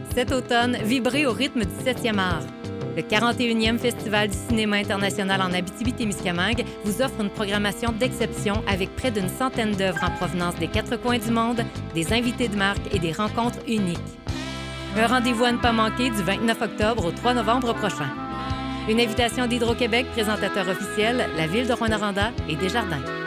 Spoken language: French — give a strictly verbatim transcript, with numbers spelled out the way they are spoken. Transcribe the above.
Cet automne, vibrez au rythme du septième art. Le quarante et unième Festival du cinéma international en Abitibi-Témiscamingue vous offre une programmation d'exception avec près d'une centaine d'œuvres en provenance des quatre coins du monde, des invités de marque et des rencontres uniques. Un rendez-vous à ne pas manquer du vingt-neuf octobre au trois novembre prochain. Une invitation d'Hydro-Québec, présentateur officiel, la Ville de Rouyn-Noranda et Desjardins.